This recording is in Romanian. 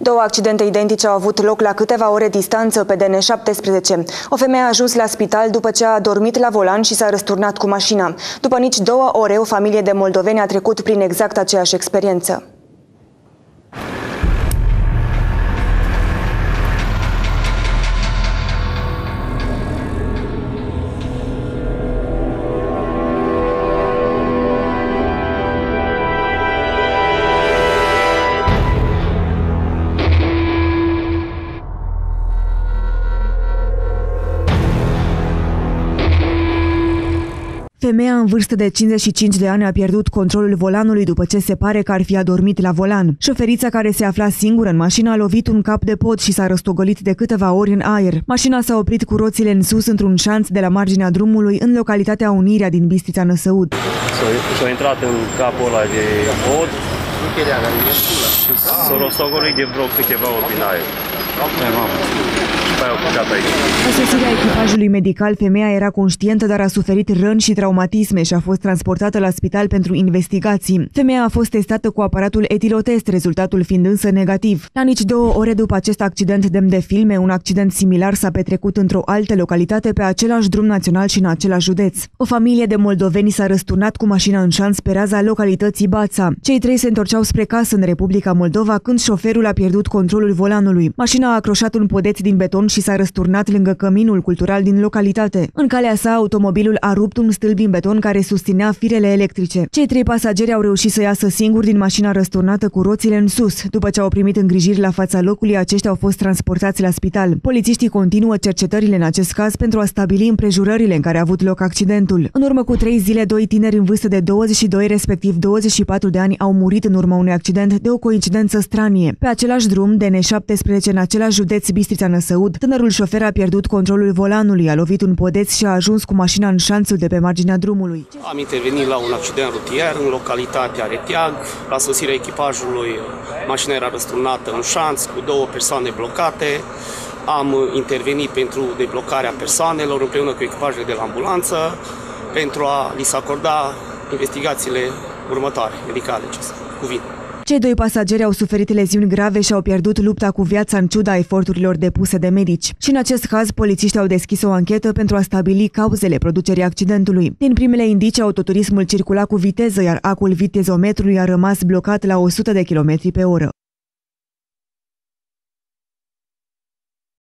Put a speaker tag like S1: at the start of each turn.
S1: Două accidente identice au avut loc la câteva ore distanță pe DN17. O femeie a ajuns la spital după ce a dormit la volan și s-a răsturnat cu mașina. După nici 2 ore, o familie de moldoveni a trecut prin exact aceeași experiență.
S2: Femeia în vârstă de 55 de ani a pierdut controlul volanului după ce se pare că ar fi adormit la volan. Șoferița, care se afla singură în mașină, a lovit un cap de pod și s-a răstogolit de câteva ori în aer. Mașina s-a oprit cu roțile în sus într-un șanț de la marginea drumului în localitatea Unirea din Bistrița Năsăud.
S3: S-a intrat în capul ăla de pod și s-a rostogolit de vreo câteva ori în aer.
S2: La sosirea echipajului medical, femeia era conștientă, dar a suferit răni și traumatisme și a fost transportată la spital pentru investigații. Femeia a fost testată cu aparatul etilotest, rezultatul fiind însă negativ. La nici 2 ore după acest accident demn de filme, un accident similar s-a petrecut într-o altă localitate pe același drum național și în același județ. O familie de moldoveni s-a răsturnat cu mașina în șanț pe raza localității Bața. Cei 3 se întorceau spre casă în Republica Moldova când șoferul a pierdut controlul volanului. Mașina a acroșat un podeț din beton și s-a răsturnat lângă căminul cultural din localitate. În calea sa, automobilul a rupt un stâlp din beton care susținea firele electrice. Cei 3 pasageri au reușit să iasă singuri din mașina răsturnată cu roțile în sus. După ce au primit îngrijiri la fața locului, aceștia au fost transportați la spital. Polițiștii continuă cercetările în acest caz pentru a stabili împrejurările în care a avut loc accidentul. În urmă cu 3 zile, 2 tineri în vârstă de 22, respectiv 24 de ani, au murit în urma unui accident de o coincidență stranie. Pe același drum, DN17, în același județ Bistrița Năsăud, tânărul șofer a pierdut controlul volanului, a lovit un podeț și a ajuns cu mașina în șanțul de pe marginea drumului.
S4: Am intervenit la un accident rutier în localitatea Reteag. La sosirea echipajului, mașina era răsturnată în șanț cu 2 persoane blocate. Am intervenit pentru deblocarea persoanelor împreună cu echipajele de la ambulanță pentru a li se acorda investigațiile următoare, medicale, ce se cuvine.
S2: Cei 2 pasageri au suferit leziuni grave și au pierdut lupta cu viața în ciuda eforturilor depuse de medici. Și în acest caz, polițiștii au deschis o anchetă pentru a stabili cauzele producerii accidentului. Din primele indicii, autoturismul circula cu viteză, iar acul vitezometrului a rămas blocat la 100 de km/h.